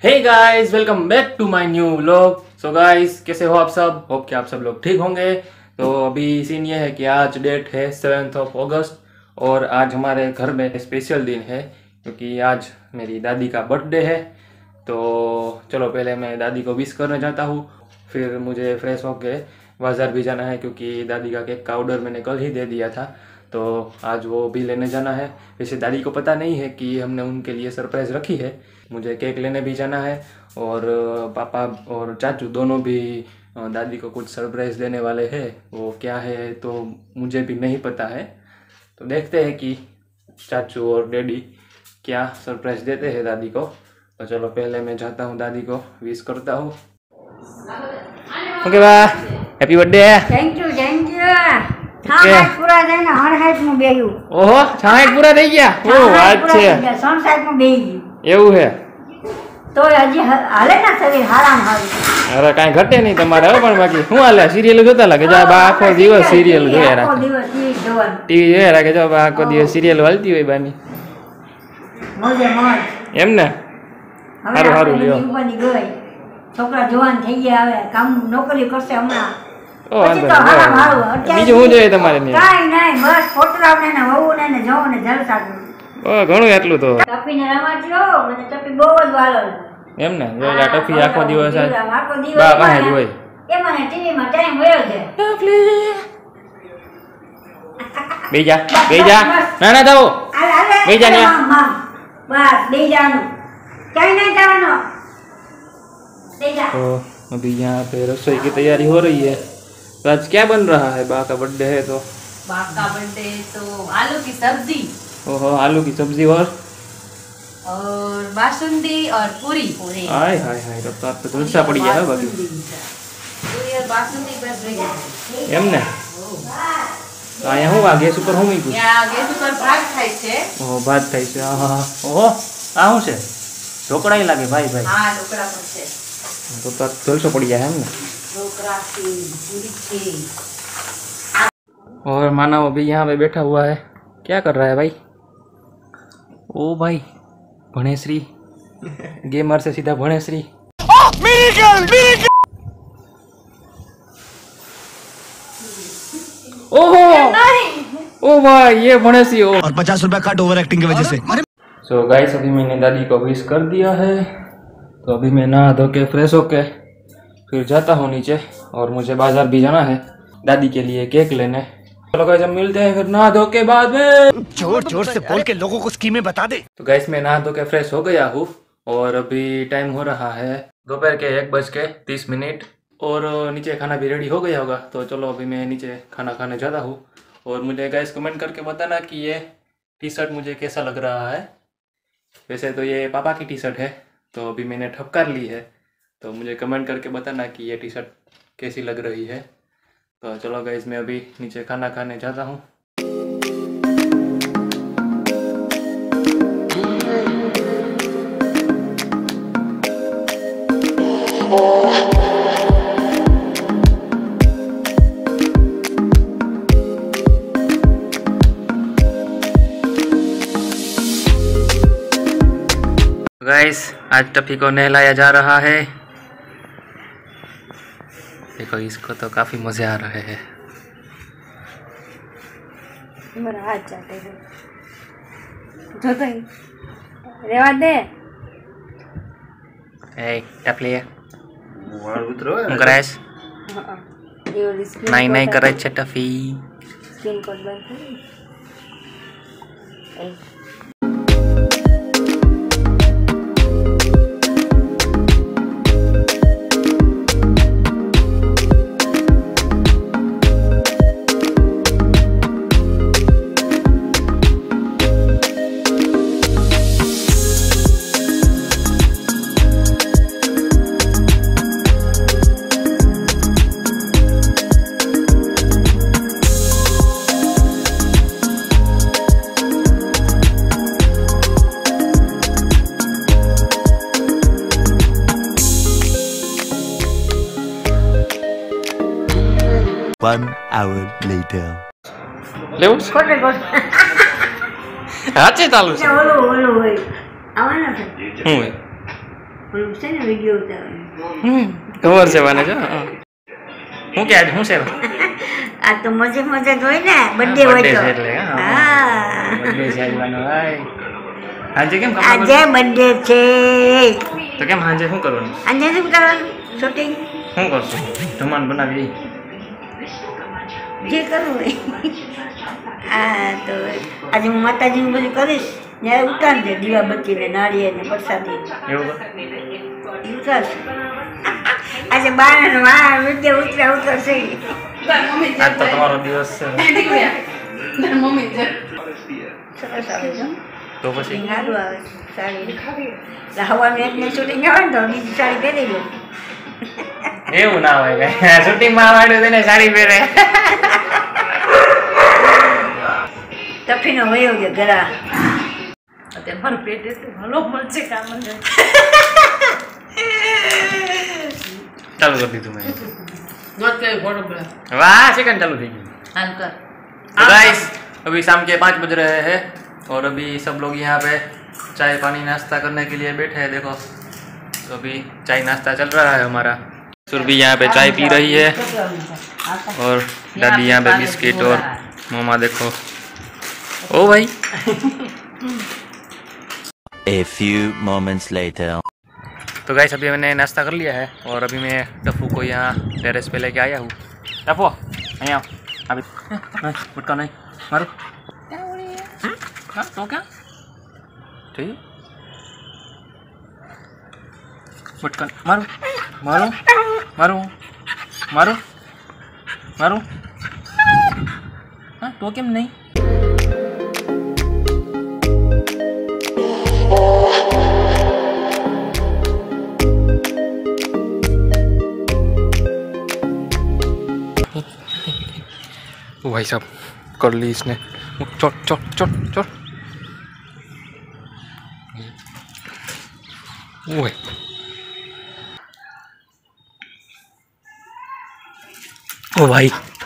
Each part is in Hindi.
Hey guys, welcome back to my new vlog. So guys, कैसे हो आप सब? होप कि आप सब लोग ठीक होंगे। तो अभी सीन ये है कि आज डेट है 7 अगस्त और आज हमारे घर में स्पेशल दिन है क्योंकि आज मेरी दादी का बर्थडे है। तो चलो पहले मैं दादी को विश करने जाता हूँ, फिर मुझे फ्रेश होके बाज़ार भी जाना है क्योंकि दादी का केक का ऑर्डर मैंने कल ही दे दिया था, तो आज वो भी लेने जाना है। वैसे दादी को पता नहीं है कि हमने उनके लिए सरप्राइज़ रखी है। मुझे केक लेने भी जाना है और पापा और चाचू दोनों भी दादी को कुछ सरप्राइज़ देने वाले हैं। वो क्या है तो मुझे भी नहीं पता है, तो देखते हैं कि चाचू और डैडी क्या सरप्राइज़ देते हैं दादी को। तो चलो पहले मैं जाता हूँ, दादी को विश करता हूँ। ओके बा, हैप्पी बर्थडे। थैंक यू पूरा देना हर हाइट में बेयू। ओहो, 60 पूरा થઈ ગયા। ઓ વાત છે, 60 में બેઈ ગયું એવું છે તો હજી હાલે ના શરીર હારામ હારું। અરે કાઈ ઘટે નહીં તમારે હવે, પણ બાકી શું હાલે? સિરિયલ જોતા લાગે જો બા આખો દિવસ સિરિયલ જોયા રાખે, આખો દિવસ ટીવી જોવાનું, ટીવી જોયા રાખે જો બા આખો દિવસ સિરિયલ વાલતી હોય બાની મોજે મોજ એમ ને। હારું હારું લ્યો, બની ગઈ છોકરા જવાન થઈ ગયા, હવે કામ નોકરી કરશે હમણાં। ઓ વાંધો નહીં, બીજું શું જોઈએ તમારે? કાઈ નહીં, બસ છોકરાઓને ને વહુને ને જવને જલસા કરું। ઓ ઘણું એટલું તો ટપીને રમાડજો, મને ટપી બહુ જ વાલો એમ ને। જો આ ટફી આખો દિવસ આખો દિવસ બા પાસે જ હોય એ મને ટીવી માં ટાઈમ વયો જાય। બેહી જા ના ના જાઓ, બેહી જા ને, બસ બેહી જાનું, ક્યાંય નહીં જવાનું, બેહી જા। तो अभी यहाँ पे रसोई की तैयारी हो रही है। तो आज क्या बन रहा है? बा का बर्थडे है तो बाप का बर्थडे तो आलू की सब्जी ओहो, आलू की सब्जी और बासुंदी और पूरी। हाय हाय हाय, तब तो आप तो जलसा पड़ी गया है बाकी। पूरी और बासुंदी बस रही एम ने आया हूँ आ गैस ઉપર હું મૂક્યું? यहाँ गैस पर भात खाई छे। ઓહો, ભાત થાય છે। હા હા, ઓહો આ શું છે? ઢોકળાઈ લાગે ભાઈ ભાઈ। हाँ ढोकला पर छे, તો જલસો પડી ગયા એમ ને। ढोकला थी, पूरी थी। और मानव अभी यहाँ पे बैठा हुआ है, क्या कर रहा है भाई? ओ भाई भणेश्री, गेमर से सीधा भणेश्री। ओहो ओ भाई ये भणेश्री हो। और 50 रुपया कट ओवर एक्टिंग की वजह से। सो गाइस, अभी मैंने दादी को विश कर दिया है, तो अभी मैं नहा धो के फ्रेश होके फिर जाता हूँ नीचे और मुझे बाजार भी जाना है दादी के लिए केक लेने। चलो गाइस, हम मिलते हैं फिर नहा धो के बाद में। जोर जोर से बोल के लोगों को स्कीमें बता दे। तो गाइस, मैं नहा धो के फ्रेश हो गया हूँ और अभी टाइम हो रहा है दोपहर के 1:30 और नीचे खाना भी रेडी हो गया होगा। तो चलो अभी मैं नीचे खाना खाने जाता हूँ और मुझे गाइस कमेंट करके बताना कि ये टी शर्ट मुझे कैसा लग रहा है। वैसे तो ये पापा की टी शर्ट है, तो अभी मैंने ठपकार ली है, तो मुझे कमेंट करके बताना कि ये टी शर्ट कैसी लग रही है। तो चलो गाइस, मैं अभी नीचे खाना खाने जाता हूँ। गाइस, आज टफी को नहलाया जा रहा है। देखो, इसको तो काफी मजे आ रहे हैं। मेरा हाथ चाटे है जो तो रेवा दे। ए टफली वाळ उतरो હું કરાશ? નહીં નહીં કરે છે ટફી। સ્કિન કોડ બંધ કરી। One hour later. લેવું છે? કોટે કોટ હાચે ચાલુ છે? ઓલો હોય આવવાનો છે। હું હોય? પેલું છે ને વિડીયો ઉતારવાનું. ખબર છે મને જો હું કે આજે હું છે આ તો મજે મજે જ હોય ને બર્થડે હોય birthday તો. છે એટલે હા birthday છે આજવાનો ભાઈ આજે કેમ આજે બર્થડે છે. તો કેમ આજે શું કરવાનું આજે શું કરવાનું? શૂટિંગ શું કરશું જમવાનું બનાવી જે કરવું હોય. હા તો આજે હું માતાજીનું બધું કરીશ ત્યારે ઉતારજે દીવાબત્તીને નાળિયેરને પ્રસાદી એવું ઉતારશે. આજે બાર વાર વિદ્યા ઉતરશે. આજ તો તમારો દિવસ છે મમ્મી છે. સરસ આવે છે તો પછી શૂટિંગ સારું આવે સાડી હવાનું એકને શૂટિંગ આવે ને તો બીજી સાડી પહેરી લો. એવું ના હોય કઈ શૂટિંગમાં આવવાનું તેને સાડી પહેરે તફીનો વયો ગયો ઘરા. અત્યારે મારું પેટ એટલું હલો મળશે કામ જ. ચાલુ કરી દીધું મેં દોત કઈ ફોટો બના. वाह सेकंड चालू થઈ ગયું हाल कर. तो गाइस अभी शाम के 5 बज रहे हैं और अभी सब लोग यहाँ पे चाय पानी नाश्ता करने के लिए बैठे हैं देखो तो अभी चाय नाश्ता चल रहा है हमारा सुरभि यहाँ पे चाय पी रही है और दादी यहाँ पे बिस्किट और मामा देखो ओ भाई A few moments later. तो गाइस अभी मैंने नाश्ता कर लिया है और अभी मैं टप्पू को यहाँ टेरेस पे लेके आया हूँ टप्पू नहीं आओ अभी गुटका नहीं मारो तो क्या ठीक गुटका मारो मारो मारो मारो मारो हाँ तो क्या नहीं ओ भाई साहब कर ली इसने चोट चोट चोट चोट ओ भाई ओ भाई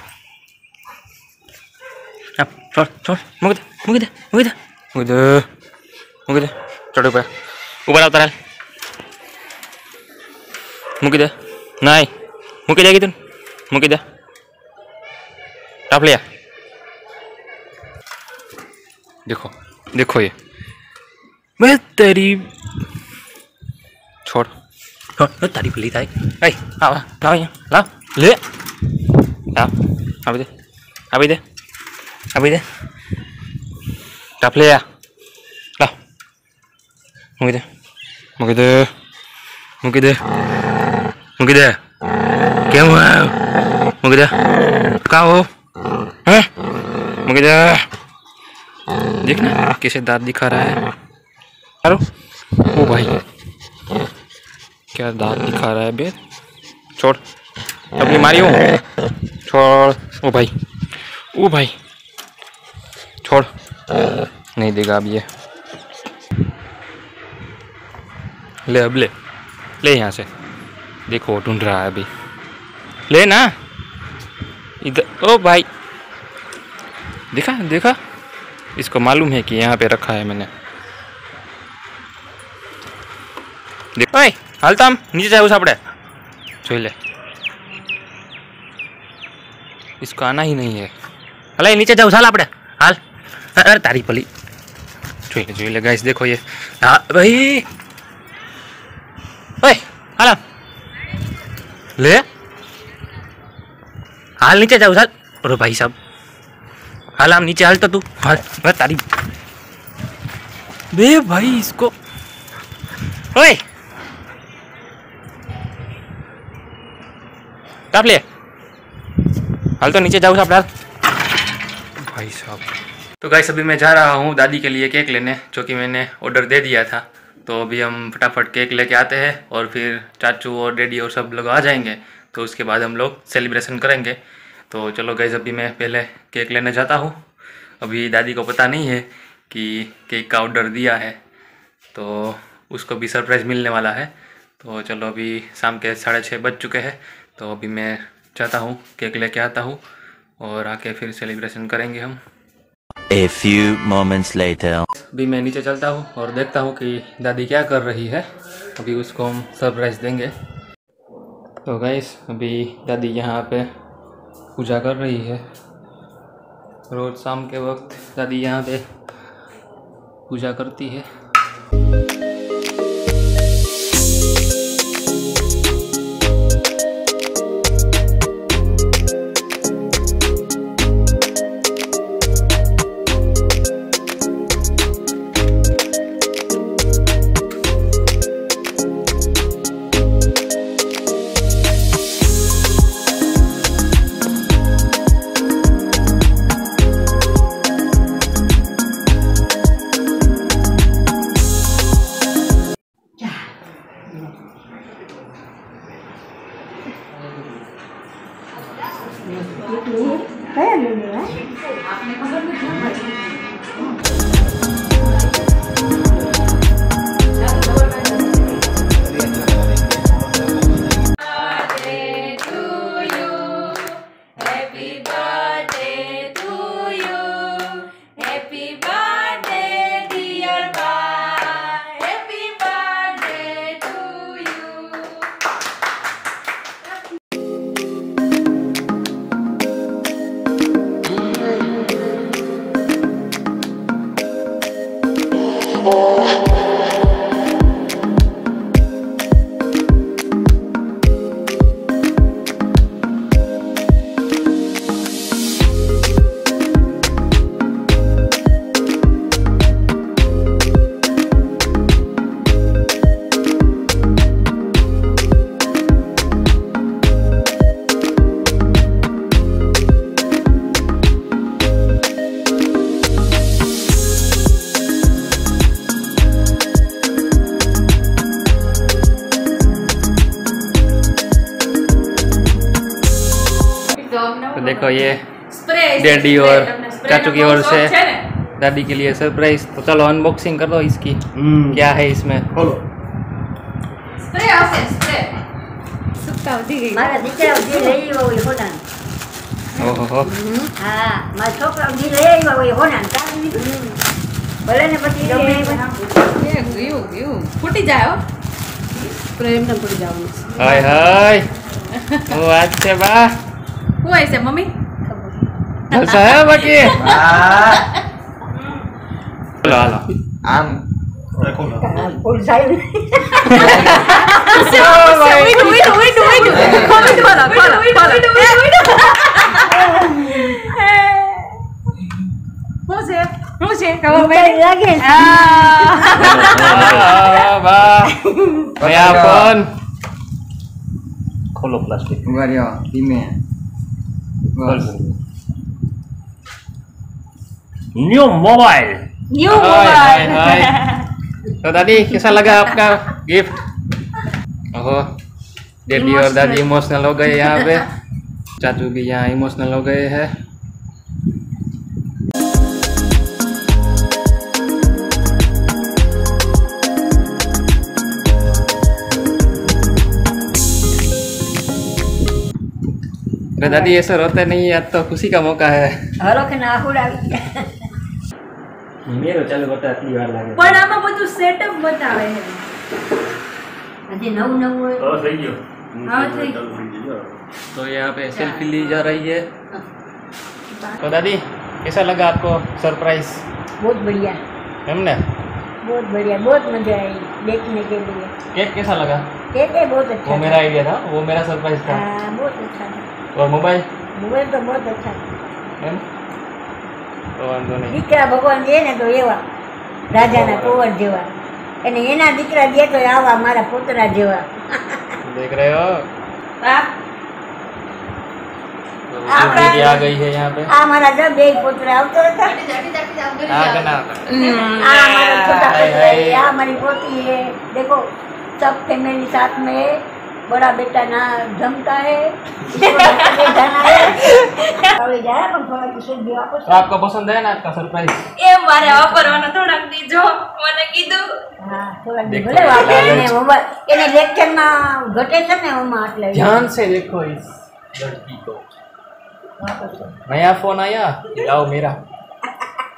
अब चोट चोट मुझे मुझे मुझे मुझे मुझे चढ़ ऊपर आता रहा मुझे दे नहीं मुझे जाएगी तुम मुझे दे आप लिया देखो देखो ये मैं तेरी छोड़ छोड़ तारी पुली ताई ऐ आओ लाओ यहाँ लाओ ले लाओ अभी दे अभी दे अभी दे आप ले लाओ मुझे दे मुझे दे मुझे दे मुझे दे क्या हुआ मुझे दे कहाँ हो हैं मुझे दे देखना कैसे दांत दिखा रहा है अरे ओ भाई क्या दांत दिखा रहा है बे छोड़ अपनी मारी हूँ छोड़ ओ भाई छोड़ नहीं देगा अब ये ले अब ले ले यहाँ से देखो ढूंढ रहा है अभी ले ना इधर ओ भाई देखा देखा इसको मालूम है कि यहाँ पे रखा है मैंने देखो भाई हालता हम नीचे जाए उस आपड़े જોઈ ले इसको आना ही नहीं है अरे नीचे जाओ साल आपड़े हाल अरे तारी पली જોઈ ले गाइस देखो ये हाँ भाई ओए हाल ले हाल नीचे जाओ साल अरे भाई साहब हाल हम नीचे हाल तो तू हाल तारी बे भाई इसको ओए टाप ले हाल तो नीचे जाओ साहब भाई साहब तो गाइस अभी मैं जा रहा हूँ दादी के लिए केक लेने जो कि मैंने ऑर्डर दे दिया था तो अभी हम फटाफट केक लेके आते हैं और फिर चाचू और डैडी और सब लोग आ जाएंगे तो उसके बाद हम लोग सेलिब्रेशन करेंगे तो चलो गाइस अभी मैं पहले केक लेने जाता हूँ अभी दादी को पता नहीं है कि केक का ऑर्डर दिया है तो उसको भी सरप्राइज़ मिलने वाला है तो चलो अभी शाम के 6:30 बज चुके हैं तो अभी मैं जाता हूँ केक लेके आता हूँ और आके फिर सेलिब्रेशन करेंगे हम A few moments later. अभी मैं नीचे चलता हूँ और देखता हूँ कि दादी क्या कर रही है। अभी उसको हम सरप्राइज़ देंगे। तो गाइस अभी दादी यहाँ पे पूजा कर रही है। रोज़ शाम के वक्त दादी यहाँ पे पूजा करती है। तो देखो ये डैडी और चाचू की ओर से दादी के लिए सरप्राइज। तो चलो अनबॉक्सिंग कर दो इसकी। क्या है इसमें? મારા દીકરા જે લઈ આવ્યો હોય હોના ओहो હા મારા છોકરા જે લઈ આવ્યો હોય હોના ભલે ને પછી ફૂટી જાય પ્રેમ ને પડી જવાનું हाय हाय वो आज से बा હું આવી છે મમ્મી जलसा है बाकी चलो हालो આમ ફૂલ સાહેબ લાગે नया फोन खोलो प्लास्टिक ઉભા રહ્યો ધીમે બસ new mobile new hi mobile hi तो दादी कैसा लगा आपका गिफ्ट? ओहो डैडी और दादी इमोशनल हो गए यहाँ पे। चाचू भी यहाँ इमोशनल हो गए हैं। अरे दादी ऐसा रोते नहीं, आज तो खुशी का मौका है। હરો કે ના આહુડ આવી ગયા मेरो चालू बता आटली वार लागे પણ આમાં બધું સેટઅપ બતાવે છે હજી નવું નવું હોય तो सही गयो। હા થઈ तो यहाँ पे सेल्फी ली जा रही है। तो दादी कैसा लगा आपको सरप्राइज? बहुत बढ़िया हमने बहुत बढ़िया बहुत मजा आई देखने के लिए केक कैसा लगा? केक है बहुत अच्छा वो मेरा आइडिया था, वो मेरा सरप्राइज था। हाँ बहुत अच्छा था और मोबाइल मोबाइल तो बहुत अच्छा था એમ તો વાંધો નહીં। દીકરા ભગવાન દે ને તો એવા રાજાના કુંવર જેવા અને એના દીકરા દે તો આવા મારા પુતરા જેવા देख रहे हो आप तो दीदी आ गई है यहाँ पे। આ મારા જब બે પુત્ર આવતો હતા ना આ મારા छोटा हाय, पुत्र है हाय। આ हमारी पोती है देखो सब फैमिली साथ में है बड़ा बेटा ना जमता है जाना है હવે જાય પણ થોડા દિવસ વાપસ तो आपको पसंद है ना आपका सरप्राइज? એ મારે વાપરવાનો થોડાક દીજો મને કીધું હા થોડા દિવસ देखो, ભલે વાપરે लालच। એને મોબાઈલ એને લેક્ચરમાં ઘટે છે ને એમાં એટલે ध्यान से देखो इस लड़की को। વાપરશે नया फोन आया, लाओ मेरा।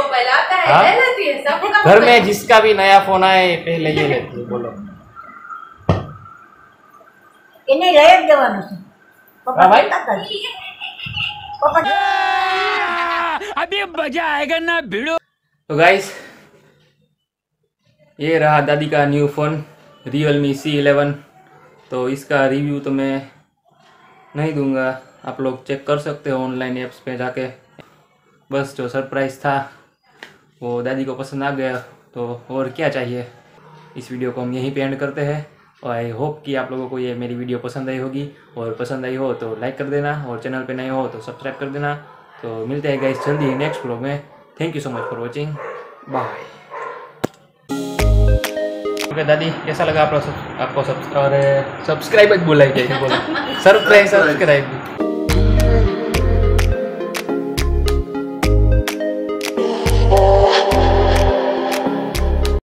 मोबाइल आता है हाँ? ले लेती है सबका घर में जिसका भी नया फोन आए पहले ये लेती है। बोलो એને લઈ જ દેવાનું છે પપ્પા હા ભાઈ? કહેતા હતા. પપ્પા तो गाइस ये रहा दादी का न्यू फ़ोन Realme C11। तो इसका रिव्यू तो मैं नहीं दूंगा, आप लोग चेक कर सकते हो ऑनलाइन ऐप्स पे जाके। बस जो सरप्राइज़ था वो दादी को पसंद आ गया, तो और क्या चाहिए। इस वीडियो को हम यहीं पे एंड करते हैं और आई होप कि आप लोगों को ये मेरी वीडियो पसंद आई होगी, और पसंद आई हो तो लाइक कर देना, और चैनल पे नए हो तो सब्सक्राइब कर देना। तो मिलते हैं गाइस जल्दी नेक्स्ट व्लॉग में। Thank you so much for watching, bye. Okay दादी, कैसा लगा आपको सब्सक्राइब बोला है क्या, बोला सरप्राइज सब्सक्राइब।